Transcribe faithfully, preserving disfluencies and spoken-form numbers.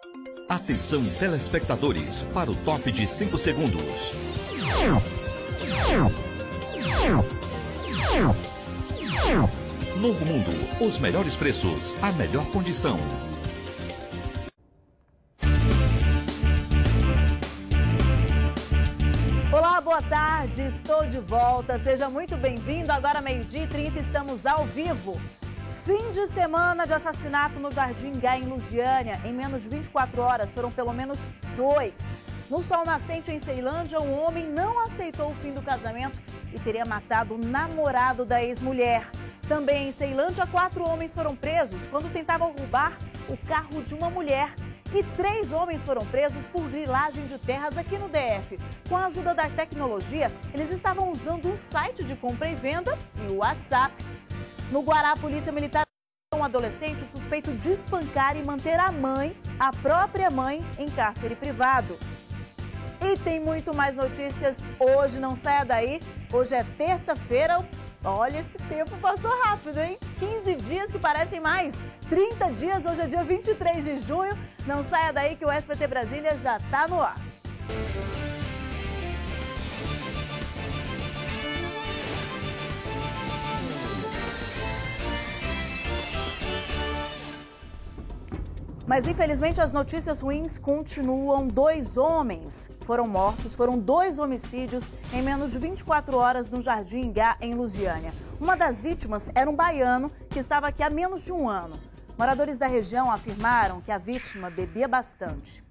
Atenção, telespectadores, para o top de cinco segundos. Novo Mundo, os melhores preços, a melhor condição. Olá, boa tarde, estou de volta. Seja muito bem-vindo. Agora, meio-dia e trinta, estamos ao vivo. Fim de semana de assassinato no Jardim Gá, em Lusiânia. Em menos de vinte e quatro horas, foram pelo menos dois. No Sol Nascente, em Ceilândia, um homem não aceitou o fim do casamento e teria matado o namorado da ex-mulher. Também em Ceilândia, quatro homens foram presos quando tentavam roubar o carro de uma mulher. E três homens foram presos por grilagem de terras aqui no D F. Com a ajuda da tecnologia, eles estavam usando um site de compra e venda e o WhatsApp. No Guará, a Polícia Militar um adolescente suspeito de espancar e manter a mãe, a própria mãe, em cárcere privado. E tem muito mais notícias hoje, não saia daí. Hoje é terça-feira. Olha, esse tempo passou rápido, hein? quinze dias que parecem mais. trinta dias, hoje é dia vinte e três de junho. Não saia daí que o S B T Brasília já está no ar. Mas, infelizmente, as notícias ruins continuam. Dois homens foram mortos, foram dois homicídios em menos de vinte e quatro horas no Jardim Gá, em Lusiânia. Uma das vítimas era um baiano que estava aqui há menos de um ano. Moradores da região afirmaram que a vítima bebia bastante.